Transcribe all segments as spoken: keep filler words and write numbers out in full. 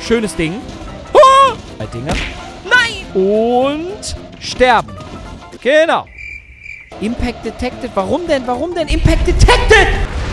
Schönes Ding. Oh! Zwei Dinger. Nein! Und sterben. Genau. Impact detected. Warum denn? Warum denn? Impact detected!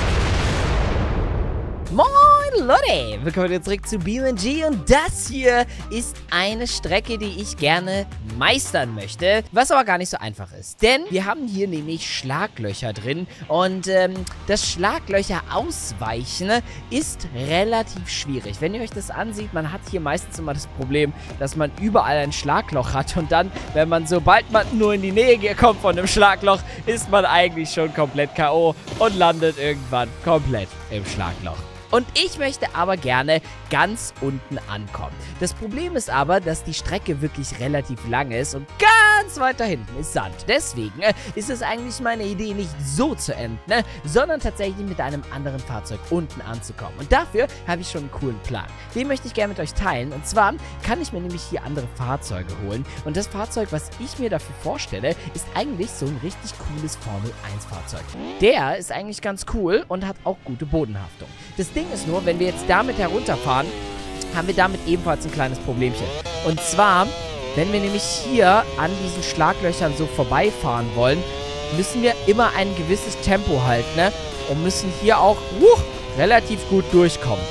Moin Leute, willkommen wieder zurück zu B M G und das hier ist eine Strecke, die ich gerne meistern möchte, was aber gar nicht so einfach ist, denn wir haben hier nämlich Schlaglöcher drin und ähm, das Schlaglöcher ausweichen ist relativ schwierig. Wenn ihr euch das ansieht, man hat hier meistens immer das Problem, dass man überall ein Schlagloch hat und dann, wenn man, sobald man nur in die Nähe kommt von einem Schlagloch, ist man eigentlich schon komplett K O und landet irgendwann komplett im Schlagloch. Und ich möchte aber gerne ganz unten ankommen. Das Problem ist aber, dass die Strecke wirklich relativ lang ist und ganz weiter hinten ist Sand. Deswegen äh, ist es eigentlich meine Idee, nicht so zu enden, ne, sondern tatsächlich mit einem anderen Fahrzeug unten anzukommen. Und dafür habe ich schon einen coolen Plan. Den möchte ich gerne mit euch teilen. Und zwar kann ich mir nämlich hier andere Fahrzeuge holen. Und das Fahrzeug, was ich mir dafür vorstelle, ist eigentlich so ein richtig cooles Formel eins Fahrzeug. Der ist eigentlich ganz cool und hat auch gute Bodenhaftung. Das Ding ist nur, wenn wir jetzt damit herunterfahren, haben wir damit ebenfalls ein kleines Problemchen. Und zwar, wenn wir nämlich hier an diesen Schlaglöchern so vorbeifahren wollen, müssen wir immer ein gewisses Tempo halten, ne? Und müssen hier auch uh, relativ gut durchkommen.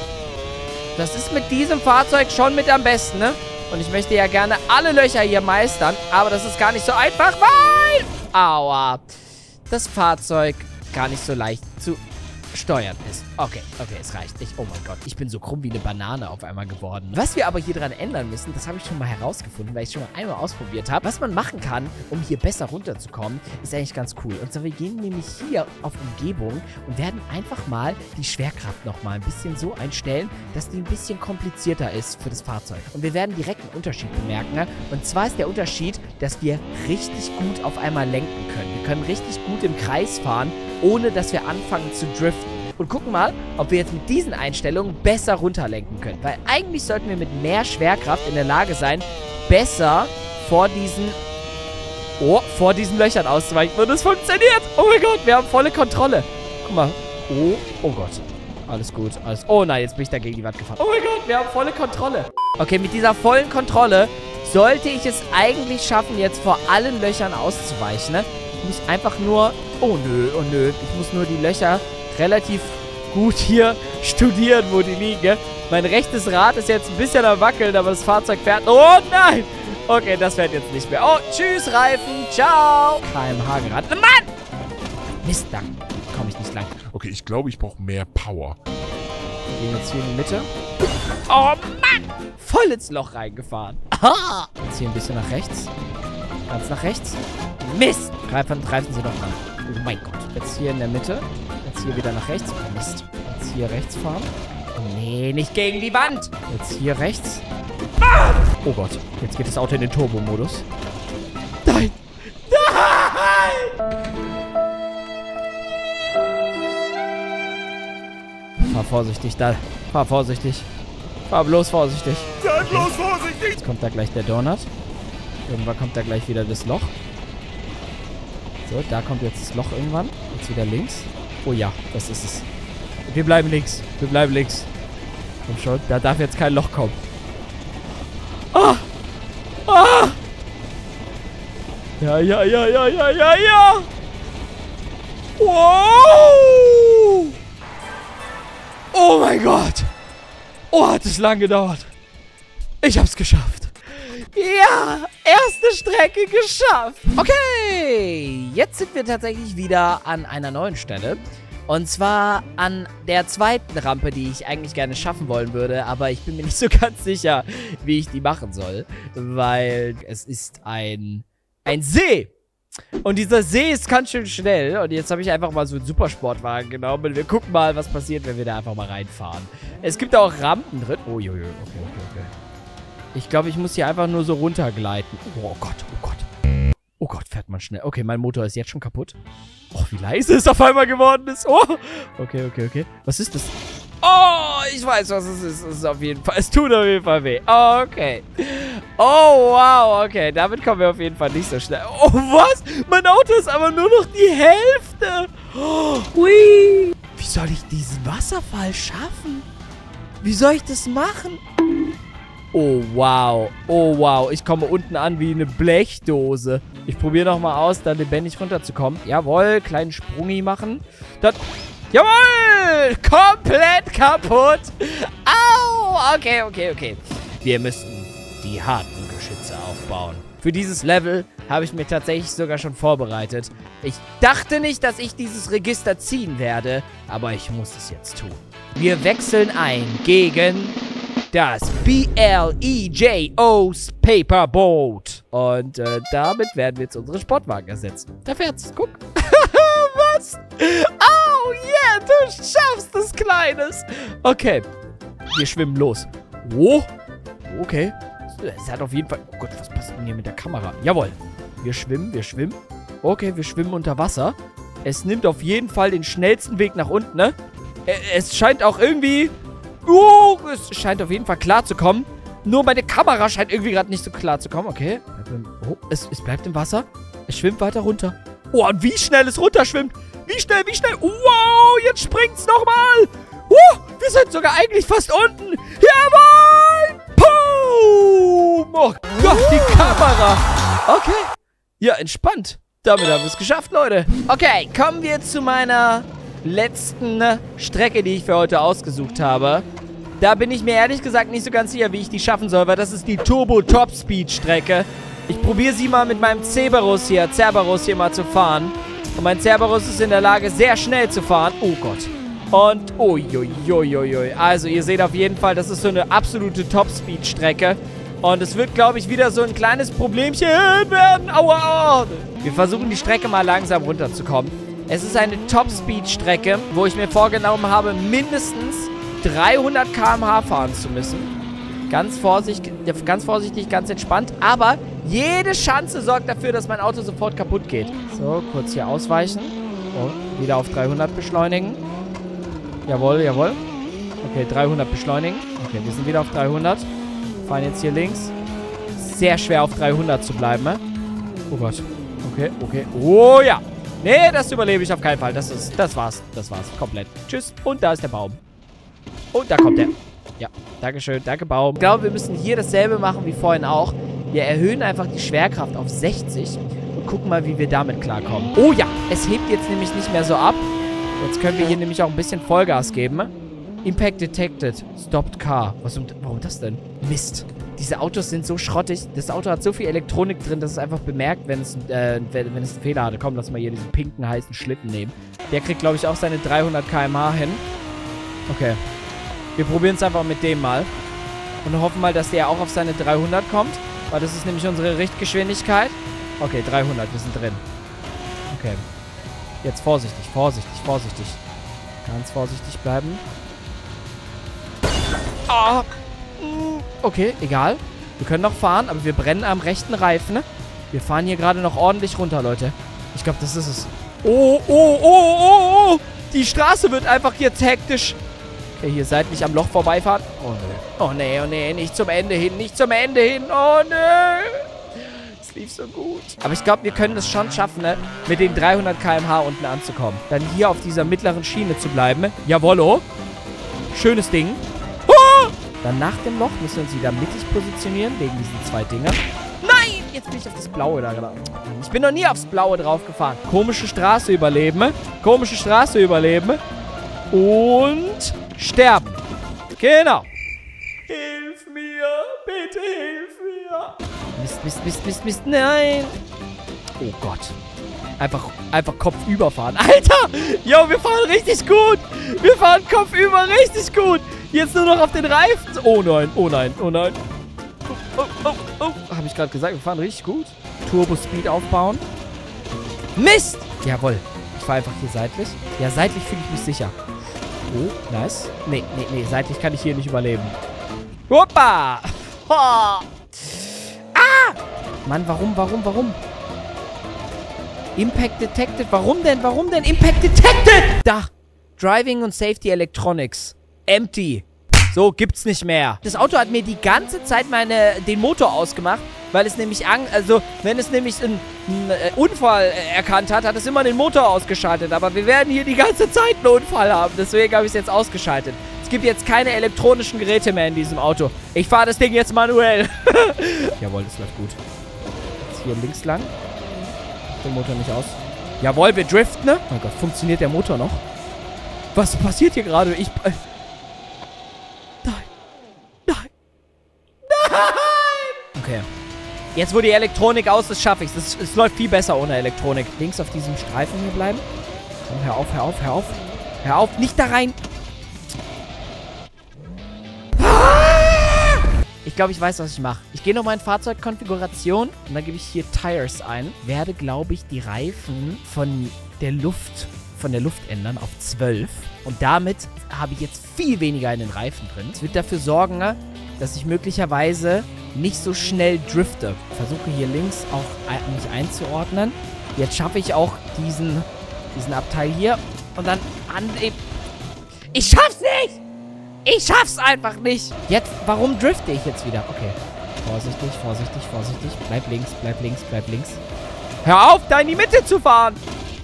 Das ist mit diesem Fahrzeug schon mit am besten, ne? Und ich möchte ja gerne alle Löcher hier meistern, aber das ist gar nicht so einfach, weil... Aua. Das Fahrzeug gar nicht so leicht zu steuern ist. Okay, okay, es reicht. Ich, oh mein Gott, ich bin so krumm wie eine Banane auf einmal geworden. Was wir aber hier dran ändern müssen, das habe ich schon mal herausgefunden, weil ich schon mal einmal ausprobiert habe. Was man machen kann, um hier besser runterzukommen, ist eigentlich ganz cool. Und zwar, wir gehen nämlich hier auf Umgebung und werden einfach mal die Schwerkraft nochmal ein bisschen so einstellen, dass die ein bisschen komplizierter ist für das Fahrzeug. Und wir werden direkt einen Unterschied bemerken. Ne? Und zwar ist der Unterschied, dass wir richtig gut auf einmal lenken können. Wir können richtig gut im Kreis fahren, ohne dass wir anfangen zu driften. Und gucken mal, ob wir jetzt mit diesen Einstellungen besser runterlenken können. Weil eigentlich sollten wir mit mehr Schwerkraft in der Lage sein, besser vor diesen, oh, vor diesen Löchern auszuweichen. Und es funktioniert. Oh mein Gott, wir haben volle Kontrolle. Guck mal. Oh, oh Gott. Alles gut, alles. Oh nein, jetzt bin ich da gegen die Wand gefahren. Oh mein Gott, wir haben volle Kontrolle. Okay, mit dieser vollen Kontrolle sollte ich es eigentlich schaffen, jetzt vor allen Löchern auszuweichen, ne? Ich muss einfach nur... Oh nö, oh nö. Ich muss nur die Löcher relativ gut hier studieren, wo die liegen. Mein rechtes Rad ist jetzt ein bisschen am Wackeln, aber das Fahrzeug fährt... Oh nein! Okay, das fährt jetzt nicht mehr. Oh, tschüss, Reifen. Ciao. K M H gerade. Mann! Mist, da komme ich nicht lang. Okay, ich glaube, ich brauche mehr Power. Wir gehen jetzt hier in die Mitte. Oh Mann! Voll ins Loch reingefahren. Aha! Jetzt hier ein bisschen nach rechts. Ganz nach rechts. Mist! Greifen, greifen Sie doch an. Oh mein Gott. Jetzt hier in der Mitte. Jetzt hier wieder nach rechts. Oh Mist. Jetzt hier rechts fahren. Oh nee, nicht gegen die Wand. Jetzt hier rechts. Ah! Oh Gott. Jetzt geht das Auto in den Turbo-Modus. Nein! Nein! Fahr vorsichtig, da. Fahr vorsichtig. Fahr bloß vorsichtig. Sei bloß vorsichtig! Jetzt kommt da gleich der Donut. Irgendwann kommt da gleich wieder das Loch. So, da kommt jetzt das Loch irgendwann. Jetzt wieder links. Oh ja, das ist es. Wir bleiben links. Wir bleiben links. Komm schon, da darf jetzt kein Loch kommen. Ah! Ah! Ja, ja, ja, ja, ja, ja, ja! Wow! Oh mein Gott! Oh, hat es lang gedauert. Ich hab's geschafft. Ja, erste Strecke geschafft. Okay, jetzt sind wir tatsächlich wieder an einer neuen Stelle. Und zwar an der zweiten Rampe, die ich eigentlich gerne schaffen wollen würde. Aber ich bin mir nicht so ganz sicher, wie ich die machen soll. Weil es ist ein, ein See. Und dieser See ist ganz schön schnell. Und jetzt habe ich einfach mal so einen Supersportwagen genommen. Und wir gucken mal, was passiert, wenn wir da einfach mal reinfahren. Es gibt auch Rampen drin. Oh, jo, jo, okay, okay, okay. Ich glaube, ich muss hier einfach nur so runtergleiten. Oh Gott, oh Gott. Oh Gott, fährt man schnell. Okay, mein Motor ist jetzt schon kaputt. Oh, wie leise es auf einmal geworden ist. Oh, okay, okay, okay. Was ist das? Oh, ich weiß, was es ist. Es ist auf jeden Fall, es tut auf jeden Fall weh. Okay. Oh, wow, okay. Damit kommen wir auf jeden Fall nicht so schnell. Oh, was? Mein Auto ist aber nur noch die Hälfte. Oh, hui. Wie soll ich diesen Wasserfall schaffen? Wie soll ich das machen? Oh, wow. Oh, wow. Ich komme unten an wie eine Blechdose. Ich probiere nochmal aus, da lebendig runterzukommen. Jawohl, kleinen Sprungi machen. Dann... Jawohl! Komplett kaputt. Au! Okay, okay, okay. Wir müssen die harten Geschütze aufbauen. Für dieses Level habe ich mir tatsächlich sogar schon vorbereitet. Ich dachte nicht, dass ich dieses Register ziehen werde, aber ich muss es jetzt tun. Wir wechseln ein gegen das B L E J O's Paperboat. Und äh, damit werden wir jetzt unsere Sportwagen ersetzen. Da fährt's. Guck. Was? Oh, yeah, du schaffst es, Kleines. Okay. Wir schwimmen los. Oh. Okay. Es hat auf jeden Fall... Oh Gott, was passiert denn hier mit der Kamera? Jawohl. Wir schwimmen, wir schwimmen. Okay, wir schwimmen unter Wasser. Es nimmt auf jeden Fall den schnellsten Weg nach unten, ne? Es scheint auch irgendwie... Oh, es scheint auf jeden Fall klar zu kommen. Nur meine Kamera scheint irgendwie gerade nicht so klar zu kommen. Okay. Oh, es, es bleibt im Wasser. Es schwimmt weiter runter. Oh, und wie schnell es runterschwimmt. Wie schnell, wie schnell. Wow, jetzt springt's nochmal. Uh, wir sind sogar eigentlich fast unten. Jawohl. Boom. Oh Gott, die Kamera. Okay. Ja, entspannt. Damit haben wir es geschafft, Leute. Okay, kommen wir zu meiner letzten Strecke, die ich für heute ausgesucht habe. Da bin ich mir ehrlich gesagt nicht so ganz sicher, wie ich die schaffen soll, weil das ist die Turbo Top Speed Strecke. Ich probiere sie mal mit meinem Cerberus hier, Cerberus hier mal zu fahren. Und mein Cerberus ist in der Lage, sehr schnell zu fahren. Oh Gott. Und, uiuiuiui. Also, ihr seht auf jeden Fall, das ist so eine absolute Top Speed Strecke. Und es wird, glaube ich, wieder so ein kleines Problemchen werden. Aua. Wir versuchen, die Strecke mal langsam runterzukommen. Es ist eine Top-Speed-Strecke, wo ich mir vorgenommen habe, mindestens dreihundert Kilometer pro Stunde fahren zu müssen. Ganz vorsichtig, ganz vorsichtig, ganz entspannt. Aber jede Chance sorgt dafür, dass mein Auto sofort kaputt geht. So, kurz hier ausweichen. Und wieder auf dreihundert beschleunigen. Jawohl, jawohl. Okay, dreihundert beschleunigen. Okay, wir sind wieder auf dreihundert. Fahren jetzt hier links. Sehr schwer auf dreihundert zu bleiben, ne? Oh Gott. Okay, okay. Oh ja. Nee, das überlebe ich auf keinen Fall. Das ist, das war's. Das war's. Komplett. Tschüss. Und da ist der Baum. Und da kommt der. Ja, dankeschön. Danke, Baum. Ich glaube, wir müssen hier dasselbe machen wie vorhin auch. Wir erhöhen einfach die Schwerkraft auf sechzig und gucken mal, wie wir damit klarkommen. Oh ja, es hebt jetzt nämlich nicht mehr so ab. Jetzt können wir hier nämlich auch ein bisschen Vollgas geben. Impact detected. Stopped car. Was, warum das denn? Mist. Diese Autos sind so schrottig. Das Auto hat so viel Elektronik drin, dass es einfach bemerkt, wenn es, äh, wenn, wenn es einen Fehler hatte. Komm, lass mal hier diesen pinken, heißen Schlitten nehmen. Der kriegt, glaube ich, auch seine dreihundert Kilometer pro Stunde hin. Okay. Wir probieren es einfach mit dem mal. Und hoffen mal, dass der auch auf seine dreihundert kommt. Weil das ist nämlich unsere Richtgeschwindigkeit. Okay, dreihundert. Wir sind drin. Okay. Jetzt vorsichtig, vorsichtig, vorsichtig. Ganz vorsichtig bleiben. Ah! Okay, egal. Wir können noch fahren, aber wir brennen am rechten Reifen. Wir fahren hier gerade noch ordentlich runter, Leute. Ich glaube, das ist es. Oh, oh, oh, oh, oh. Die Straße wird einfach jetzt hektisch. Okay, hier seitlich am Loch vorbeifahren. Oh, nee. Oh, nee, oh, nee. Nicht zum Ende hin, nicht zum Ende hin. Oh, nee. Es lief so gut. Aber ich glaube, wir können es schon schaffen, ne? Mit den dreihundert Kilometer pro Stunde unten anzukommen. Dann hier auf dieser mittleren Schiene zu bleiben. Jawollo. Schönes Ding. Dann nach dem Loch müssen wir uns wieder mittig positionieren, wegen diesen zwei Dinger. Nein! Jetzt bin ich auf das Blaue da gelandet. Ich bin noch nie aufs Blaue drauf gefahren. Komische Straße überleben. Komische Straße überleben. Und sterben. Genau. Hilf mir. Bitte hilf mir. Mist, Mist, Mist, Mist, Mist. Nein. Oh Gott. Einfach, einfach kopfüber fahren. Alter! Jo, wir fahren richtig gut. Wir fahren kopfüber richtig gut. Jetzt nur noch auf den Reifen. Oh nein, oh nein, oh nein. Oh, oh, oh, oh. Habe ich gerade gesagt, wir fahren richtig gut. Turbo Speed aufbauen. Mist! Jawohl. Ich fahre einfach hier seitlich. Ja, seitlich fühle ich mich sicher. Oh, nice. Nee, nee, nee. Seitlich kann ich hier nicht überleben. Hoppa! Oh. Ah! Mann, warum, warum, warum? Impact detected. Warum denn? Warum denn? Impact detected! Da. Driving und Safety Electronics. Empty. So, gibt's nicht mehr. Das Auto hat mir die ganze Zeit meine, den Motor ausgemacht, weil es nämlich, an, also, wenn es nämlich einen, einen Unfall erkannt hat, hat es immer den Motor ausgeschaltet. Aber wir werden hier die ganze Zeit einen Unfall haben. Deswegen habe ich es jetzt ausgeschaltet. Jetzt gibt jetzt keine elektronischen Geräte mehr in diesem Auto. Ich fahre das Ding jetzt manuell. Jawohl, das läuft gut. Jetzt hier links lang. Den Motor nicht aus. Jawohl, wir driften, ne? Oh mein Gott, funktioniert der Motor noch? Was passiert hier gerade? Ich... Äh, nein. Nein. Nein! Okay. Jetzt, wo die Elektronik aus ist, schaffe ich es. Es läuft viel besser ohne Elektronik. Links auf diesem Streifen hier bleiben. Komm, hör auf, hör auf, hör auf. Hör auf, nicht da rein. Ich glaube, ich weiß, was ich mache. Ich gehe nochmal in Fahrzeugkonfiguration und dann gebe ich hier Tires ein. Werde, glaube ich, die Reifen von der Luft, von der Luft ändern auf zwölf. Und damit habe ich jetzt viel weniger in den Reifen drin. Es wird dafür sorgen, dass ich möglicherweise nicht so schnell drifte. Ich versuche hier links auch mich einzuordnen. Jetzt schaffe ich auch diesen, diesen Abteil hier. Und dann an... Ich schaff's nicht! Ich schaff's einfach nicht! Jetzt, warum drifte ich jetzt wieder? Okay. Vorsichtig, vorsichtig, vorsichtig. Bleib links, bleib links, bleib links. Hör auf, da in die Mitte zu fahren!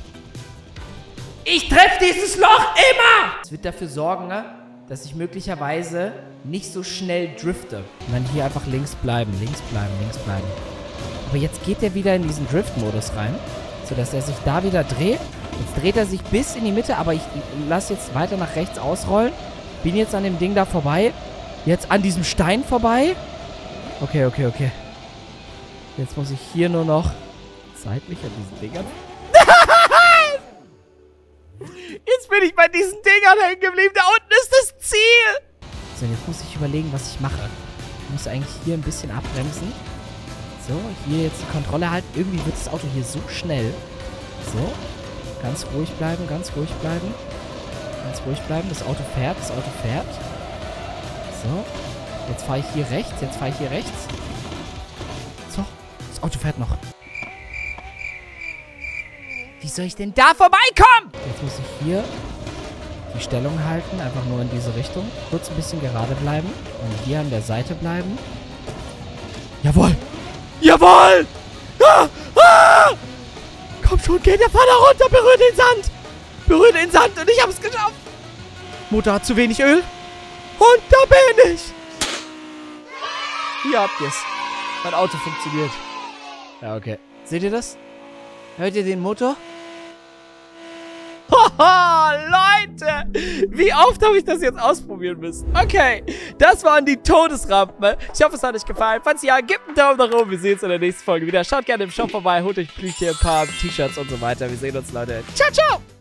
Ich treffe dieses Loch immer! Es wird dafür sorgen, dass ich möglicherweise nicht so schnell drifte. Und dann hier einfach links bleiben, links bleiben, links bleiben. Aber jetzt geht er wieder in diesen Drift-Modus rein, sodass er sich da wieder dreht. Jetzt dreht er sich bis in die Mitte, aber ich lasse jetzt weiter nach rechts ausrollen. Bin jetzt an dem Ding da vorbei. Jetzt an diesem Stein vorbei. Okay, okay, okay. Jetzt muss ich hier nur noch seitlich an diesen Dingern... Jetzt bin ich bei diesen Dingern hängen geblieben. Da unten ist das Ziel. So, jetzt muss ich überlegen, was ich mache. Ich muss eigentlich hier ein bisschen abbremsen. So, hier jetzt die Kontrolle halten. Irgendwie wird das Auto hier so schnell. So. Ganz ruhig bleiben, ganz ruhig bleiben. Ganz ruhig bleiben. Das Auto fährt, das Auto fährt. So. Jetzt fahre ich hier rechts, jetzt fahre ich hier rechts. So. Das Auto fährt noch. Wie soll ich denn da vorbeikommen? Jetzt muss ich hier die Stellung halten. Einfach nur in diese Richtung. Kurz ein bisschen gerade bleiben. Und hier an der Seite bleiben. Jawohl! Jawohl! Ah! Ah! Komm schon, geht der Fahr da runter. Berührt den Sand. Berührt den Sand und ich hab's geschafft. Motor hat zu wenig Öl. Und da bin ich. Hier habt ihr's. Mein Auto funktioniert. Ja, okay. Seht ihr das? Hört ihr den Motor? Haha, Leute! Wie oft habe ich das jetzt ausprobieren müssen? Okay, das waren die Todesrampen. Ich hoffe, es hat euch gefallen. Falls ja, gebt einen Daumen nach oben. Wir sehen uns in der nächsten Folge wieder. Schaut gerne im Shop vorbei. Holt euch hier ein paar T-Shirts und so weiter. Wir sehen uns, Leute. Ciao, ciao!